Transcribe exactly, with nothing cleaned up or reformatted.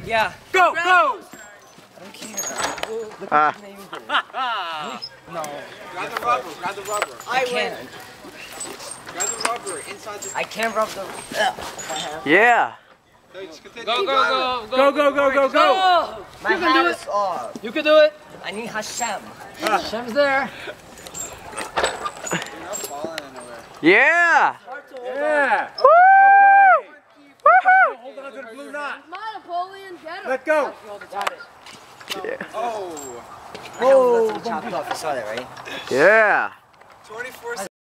Yeah. Go, go! I don't care. Look Ah. what you made me do. No. Grab the rubber, grab the rubber. I can't. Grab the rubber inside the... I can't rub the... Ugh, my hand. Yeah. No, just continue. Go, go, go, Go, go, go, go, go! My hand is off. You can do it. I need Hashem. Hashem's there. You're not falling anywhere. Yeah. Yeah! Woo! Woohoo! Hold on to the blue knot. Come on, Napoleon, get him. Let go! Yeah. Oh! My hand was literally chopped off. You saw that, right? Yeah. twenty-four